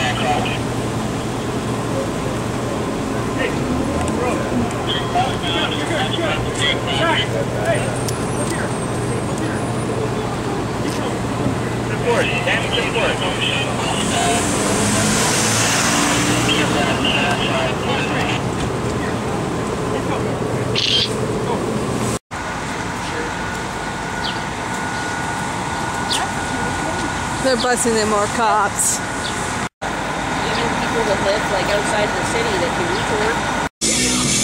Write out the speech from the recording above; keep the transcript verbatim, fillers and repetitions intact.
They're busing in more cops. Even people that live like outside the city that can reach work.